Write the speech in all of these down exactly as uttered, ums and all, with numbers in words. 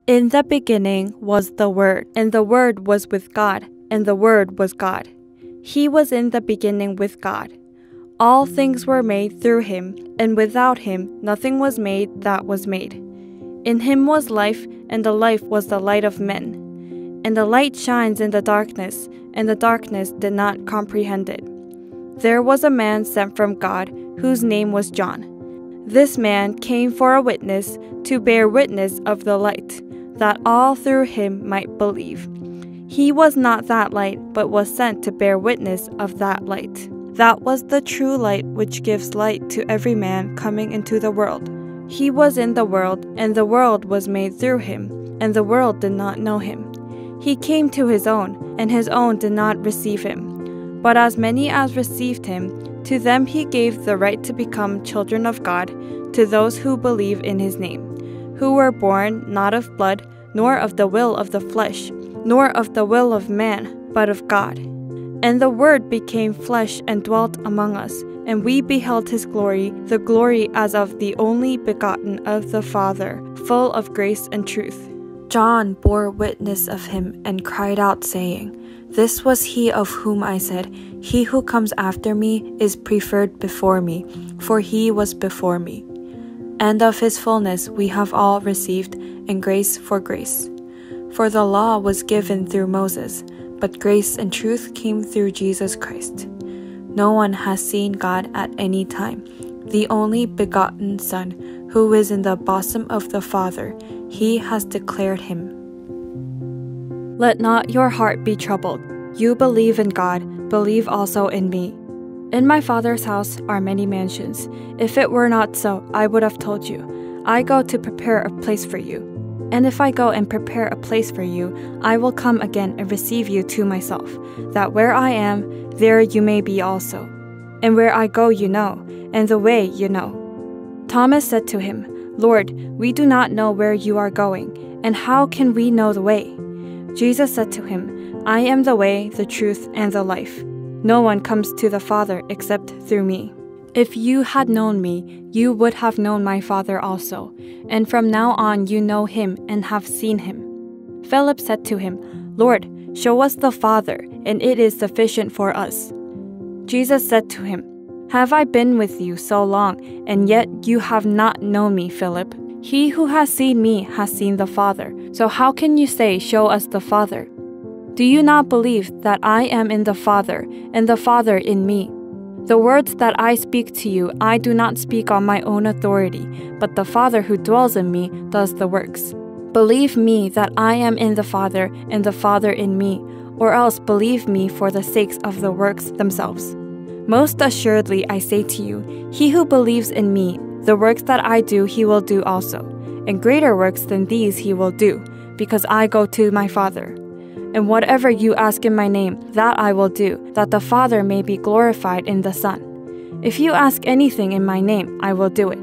In the beginning was the Word, and the Word was with God, and the Word was God. He was in the beginning with God. All things were made through him, and without him nothing was made that was made. In him was life, and the life was the light of men. And the light shines in the darkness, and the darkness did not comprehend it. There was a man sent from God, whose name was John. This man came for a witness, to bear witness of the light, that all through him might believe. He was not that light, but was sent to bear witness of that light. That was the true light which gives light to every man coming into the world. He was in the world, and the world was made through him, and the world did not know him. He came to his own, and his own did not receive him. But as many as received him, to them he gave the right to become children of God, to those who believe in his name, who were born not of blood, nor of the will of the flesh, nor of the will of man, but of God. And the Word became flesh and dwelt among us, and we beheld his glory, the glory as of the only begotten of the Father, full of grace and truth. John bore witness of him and cried out, saying, This was he of whom I said, He who comes after me is preferred before me, for he was before me. And of his fullness we have all received, and grace for grace. For the law was given through Moses, but grace and truth came through Jesus Christ. No one has seen God at any time. The only begotten Son, who is in the bosom of the Father, he has declared him. Let not your heart be troubled. You believe in God, believe also in me. In my Father's house are many mansions. If it were not so, I would have told you. I go to prepare a place for you. And if I go and prepare a place for you, I will come again and receive you to myself, that where I am, there you may be also. And where I go you know, and the way you know. Thomas said to him, Lord, we do not know where you are going, and how can we know the way? Jesus said to him, I am the way, the truth, and the life. No one comes to the Father except through me. If you had known me, you would have known my Father also, and from now on you know him and have seen him. Philip said to him, Lord, show us the Father, and it is sufficient for us. Jesus said to him, Have I been with you so long, and yet you have not known me, Philip? He who has seen me has seen the Father. So how can you say, Show us the Father? Do you not believe that I am in the Father, and the Father in me? The words that I speak to you, I do not speak on my own authority, but the Father who dwells in me does the works. Believe me that I am in the Father, and the Father in me, or else believe me for the sakes of the works themselves. Most assuredly I say to you, he who believes in me, the works that I do he will do also, and greater works than these he will do, because I go to my Father. And whatever you ask in my name, that I will do, that the Father may be glorified in the Son. If you ask anything in my name, I will do it.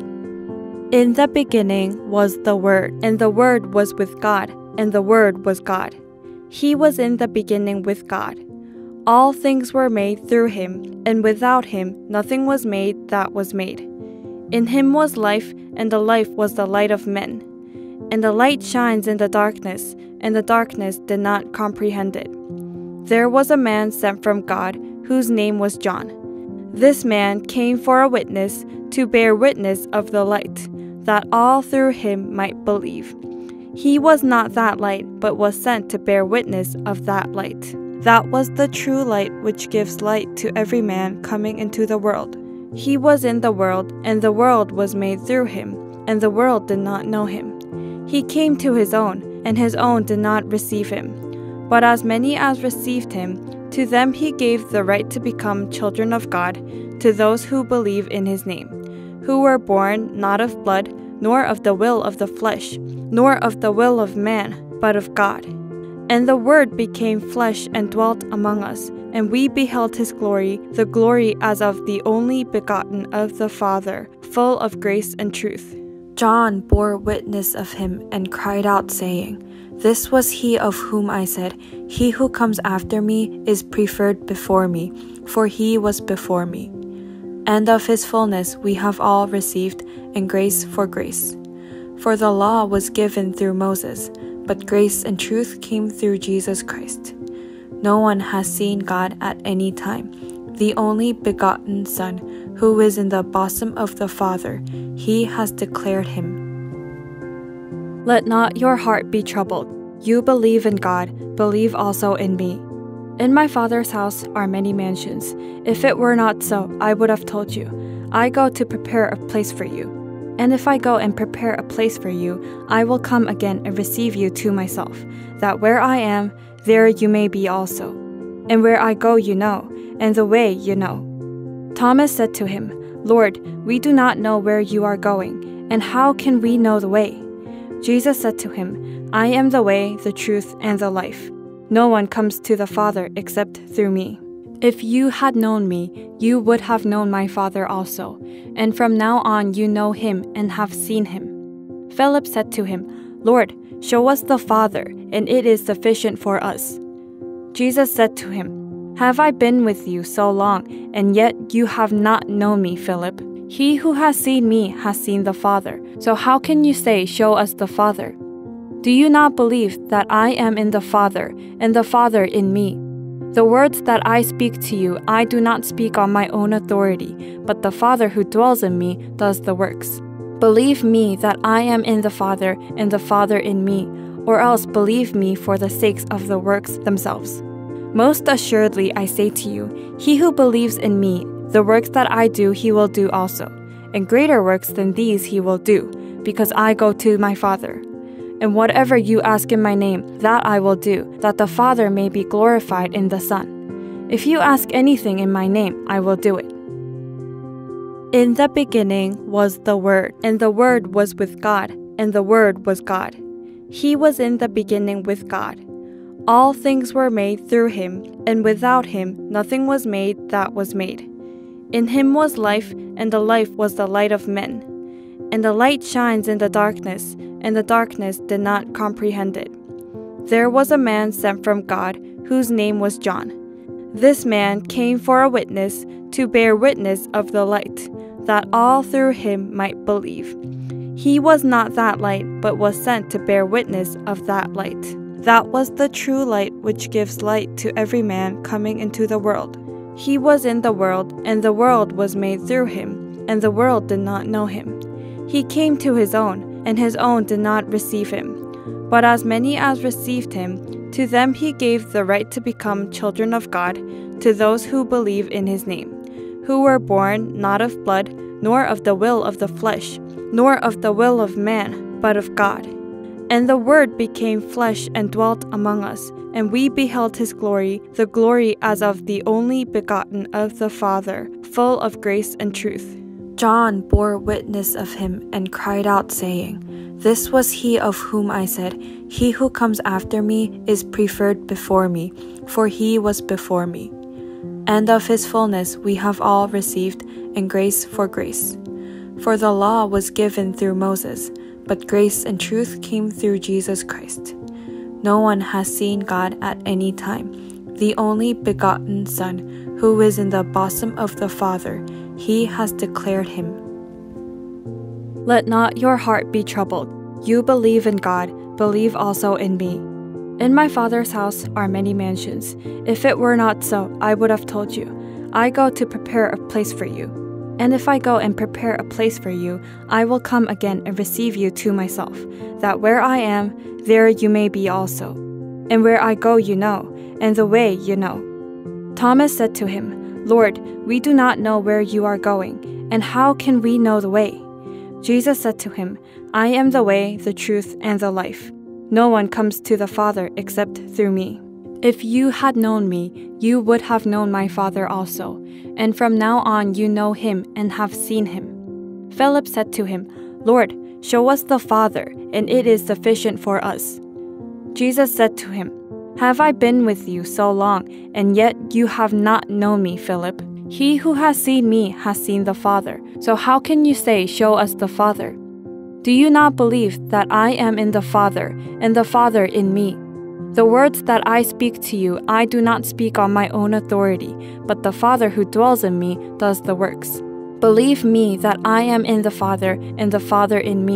In the beginning was the Word, and the Word was with God, and the Word was God. He was in the beginning with God. All things were made through him, and without him nothing was made that was made. In him was life, and the life was the light of men. And the light shines in the darkness, and the darkness did not comprehend it. There was a man sent from God, whose name was John. This man came for a witness, to bear witness of the light, that all through him might believe. He was not that light, but was sent to bear witness of that light. That was the true light which gives light to every man coming into the world. He was in the world, and the world was made through him, and the world did not know him. He came to his own, and his own did not receive him. But as many as received him, to them he gave the right to become children of God, to those who believe in his name, who were born not of blood, nor of the will of the flesh, nor of the will of man, but of God. And the Word became flesh and dwelt among us, and we beheld his glory, the glory as of the only begotten of the Father, full of grace and truth. John bore witness of him and cried out, saying, This was he of whom I said, He who comes after me is preferred before me, for he was before me. And of his fullness we have all received, and grace for grace. For the law was given through Moses, but grace and truth came through Jesus Christ. No one has seen God at any time. The only begotten Son, who is in the bosom of the Father, he has declared him. Let not your heart be troubled. You believe in God, believe also in me. In my Father's house are many mansions. If it were not so, I would have told you. I go to prepare a place for you. And if I go and prepare a place for you, I will come again and receive you to myself, that where I am, there you may be also. And where I go you know, and the way you know. Thomas said to him, Lord, we do not know where you are going, and how can we know the way? Jesus said to him, I am the way, the truth, and the life. No one comes to the Father except through me. If you had known me, you would have known my Father also, and from now on you know him and have seen him. Philip said to him, Lord, show us the Father, and it is sufficient for us. Jesus said to him, Have I been with you so long, and yet you have not known me, Philip? He who has seen me has seen the Father. So how can you say, Show us the Father? Do you not believe that I am in the Father, and the Father in me? The words that I speak to you, I do not speak on my own authority, but the Father who dwells in me does the works. Believe me that I am in the Father, and the Father in me, or else believe me for the sakes of the works themselves. Most assuredly I say to you, he who believes in me, the works that I do he will do also, and greater works than these he will do, because I go to my Father. And whatever you ask in my name, that I will do, that the Father may be glorified in the Son. If you ask anything in my name, I will do it. In the beginning was the Word, and the Word was with God, and the Word was God. He was in the beginning with God. All things were made through him, and without him nothing was made that was made. In him was life, and the life was the light of men. And the light shines in the darkness, and the darkness did not comprehend it. There was a man sent from God, whose name was John. This man came for a witness, to bear witness of the light, that all through him might believe. He was not that light, but was sent to bear witness of that light. That was the true light which gives light to every man coming into the world. He was in the world, and the world was made through him, and the world did not know him. He came to his own, and his own did not receive him. But as many as received him, to them he gave the right to become children of God, to those who believe in his name, who were born not of blood, nor of the will of the flesh, nor of the will of man, but of God. And the Word became flesh and dwelt among us, and we beheld his glory, the glory as of the only begotten of the Father, full of grace and truth. John bore witness of him and cried out, saying, This was he of whom I said, He who comes after me is preferred before me, for he was before me. And of his fullness we have all received, and grace for grace. For the law was given through Moses, but grace and truth came through Jesus Christ. No one has seen God at any time. The only begotten Son, who is in the bosom of the Father, he has declared him. Let not your heart be troubled. You believe in God, believe also in me. In my Father's house are many mansions. If it were not so, I would have told you. I go to prepare a place for you. And if I go and prepare a place for you, I will come again and receive you to myself, that where I am, there you may be also. And where I go you know, and the way you know. Thomas said to him, Lord, we do not know where you are going, and how can we know the way? Jesus said to him, I am the way, the truth, and the life. No one comes to the Father except through me. If you had known me, you would have known my Father also, and from now on you know him and have seen him. Philip said to him, Lord, show us the Father, and it is sufficient for us. Jesus said to him, Have I been with you so long, and yet you have not known me, Philip? He who has seen me has seen the Father. So how can you say, Show us the Father? Do you not believe that I am in the Father, and the Father in me? The words that I speak to you, I do not speak on my own authority, but the Father who dwells in me does the works. Believe me that I am in the Father, and the Father in me,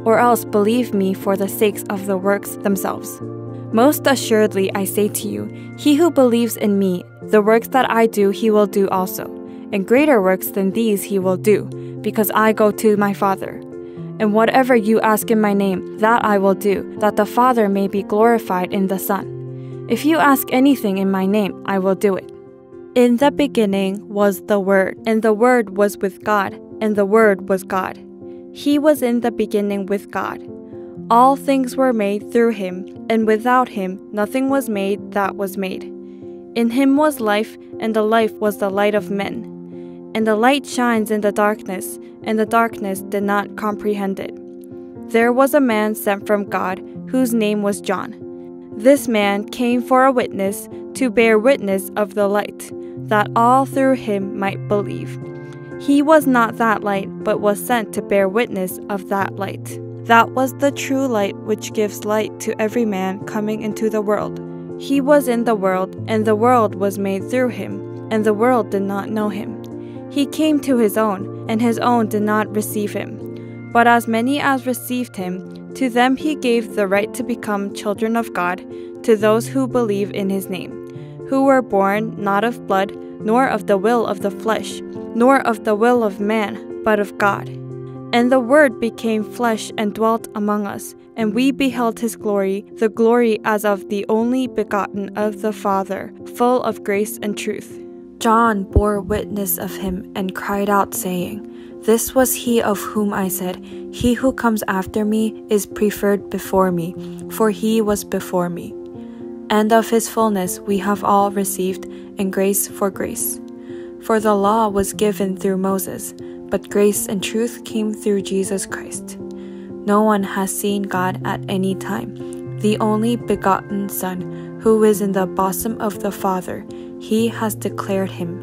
or else believe me for the sakes of the works themselves. Most assuredly I say to you, he who believes in me, the works that I do he will do also, and greater works than these he will do, because I go to my Father. And whatever you ask in my name, that I will do, that the Father may be glorified in the Son. If you ask anything in my name, I will do it. In the beginning was the Word, and the Word was with God, and the Word was God. He was in the beginning with God. All things were made through him, and without him nothing was made that was made. In him was life, and the life was the light of men. And the light shines in the darkness, and the darkness did not comprehend it. There was a man sent from God, whose name was John. This man came for a witness, to bear witness of the light, that all through him might believe. He was not that light, but was sent to bear witness of that light. That was the true light which gives light to every man coming into the world. He was in the world, and the world was made through him, and the world did not know him. He came to his own, and his own did not receive him. But as many as received him, to them he gave the right to become children of God, to those who believe in his name, who were born not of blood, nor of the will of the flesh, nor of the will of man, but of God. And the Word became flesh and dwelt among us, and we beheld his glory, the glory as of the only begotten of the Father, full of grace and truth. John bore witness of him and cried out, saying, This was he of whom I said, He who comes after me is preferred before me, for he was before me. And of his fullness we have all received, and grace for grace. For the law was given through Moses, but grace and truth came through Jesus Christ. No one has seen God at any time. The only begotten Son, who is in the bosom of the Father, he has declared him.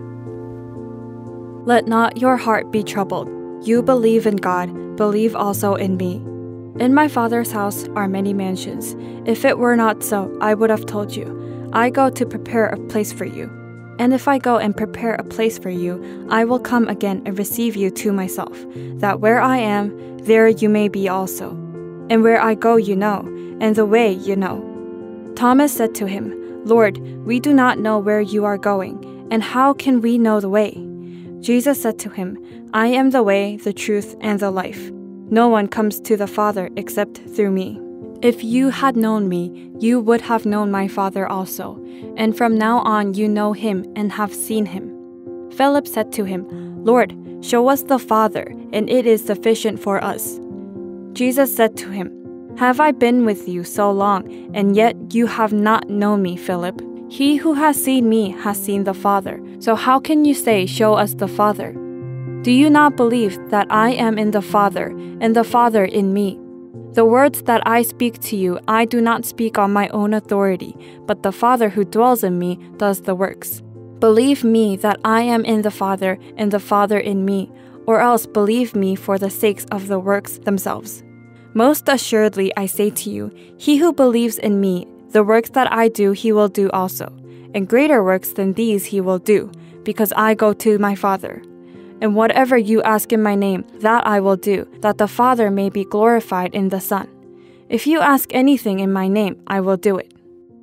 Let not your heart be troubled. You believe in God, believe also in me. In my Father's house are many mansions. If it were not so, I would have told you. I go to prepare a place for you. And if I go and prepare a place for you, I will come again and receive you to myself, that where I am, there you may be also. And where I go you know, and the way you know. Thomas said to him, Lord, we do not know where you are going, and how can we know the way? Jesus said to him, I am the way, the truth, and the life. No one comes to the Father except through me. If you had known me, you would have known my Father also, and from now on you know him and have seen him. Philip said to him, Lord, show us the Father, and it is sufficient for us. Jesus said to him, Have I been with you so long, and yet you have not known me, Philip? He who has seen me has seen the Father. So how can you say, Show us the Father? Do you not believe that I am in the Father, and the Father in me? The words that I speak to you, I do not speak on my own authority, but the Father who dwells in me does the works. Believe me that I am in the Father, and the Father in me, or else believe me for the sakes of the works themselves. Most assuredly I say to you, he who believes in me, the works that I do he will do also, and greater works than these he will do, because I go to my Father. And whatever you ask in my name, that I will do, that the Father may be glorified in the Son. If you ask anything in my name, I will do it.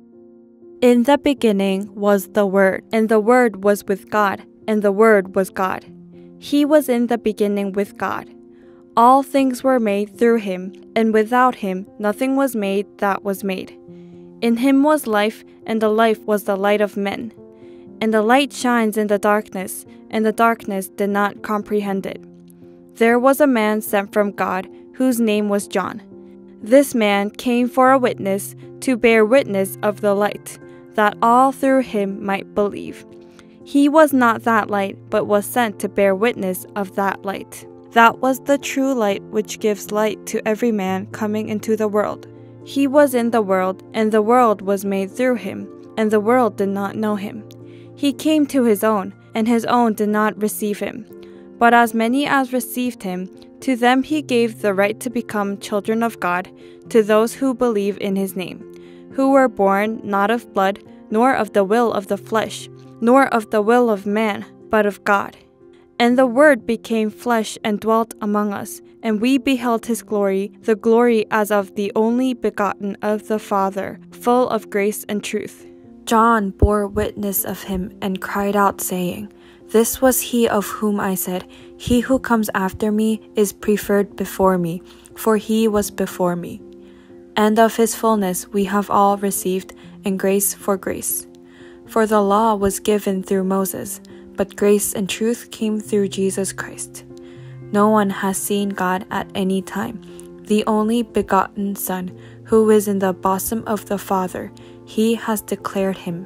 In the beginning was the Word, and the Word was with God, and the Word was God. He was in the beginning with God. All things were made through him, and without him nothing was made that was made. In him was life, and the life was the light of men. And the light shines in the darkness, and the darkness did not comprehend it. There was a man sent from God, whose name was John. This man came for a witness, to bear witness of the light, that all through him might believe. He was not that light, but was sent to bear witness of that light. That was the true light which gives light to every man coming into the world. He was in the world, and the world was made through him, and the world did not know him. He came to his own, and his own did not receive him. But as many as received him, to them he gave the right to become children of God, to those who believe in his name, who were born not of blood, nor of the will of the flesh, nor of the will of man, but of God. And the Word became flesh and dwelt among us, and we beheld his glory, the glory as of the only begotten of the Father, full of grace and truth. John bore witness of him and cried out, saying, This was he of whom I said, He who comes after me is preferred before me, for he was before me. And of his fullness we have all received, and grace for grace. For the law was given through Moses, but grace and truth came through Jesus Christ. No one has seen God at any time. The only begotten Son, who is in the bosom of the Father, he has declared him.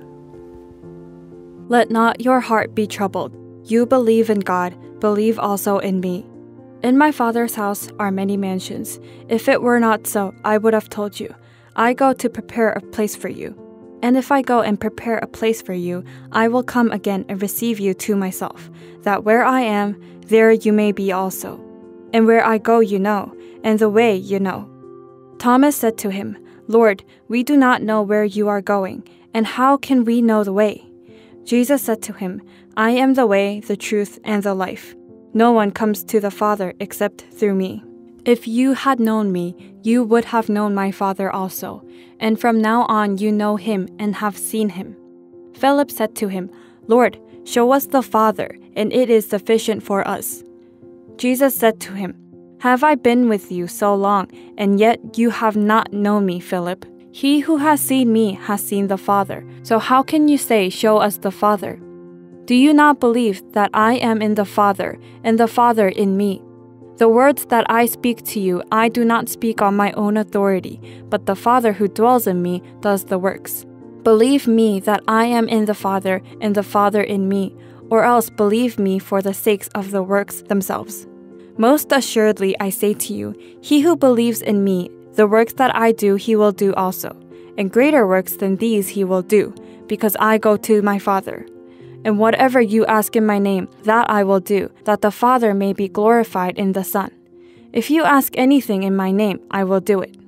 Let not your heart be troubled. You believe in God, believe also in me. In my Father's house are many mansions. If it were not so, I would have told you. I go to prepare a place for you. And if I go and prepare a place for you, I will come again and receive you to myself, that where I am, there you may be also. And where I go you know, and the way you know. Thomas said to him, Lord, we do not know where you are going, and how can we know the way? Jesus said to him, I am the way, the truth, and the life. No one comes to the Father except through me. If you had known me, you would have known my Father also, and from now on you know him and have seen him. Philip said to him, Lord, show us the Father, and it is sufficient for us. Jesus said to him, Have I been with you so long, and yet you have not known me, Philip? He who has seen me has seen the Father. So how can you say, Show us the Father? Do you not believe that I am in the Father, and the Father in me? The words that I speak to you, I do not speak on my own authority, but the Father who dwells in me does the works. Believe me that I am in the Father, and the Father in me, or else believe me for the sakes of the works themselves. Most assuredly I say to you, he who believes in me, the works that I do he will do also, and greater works than these he will do, because I go to my Father. And whatever you ask in my name, that I will do, that the Father may be glorified in the Son. If you ask anything in my name, I will do it.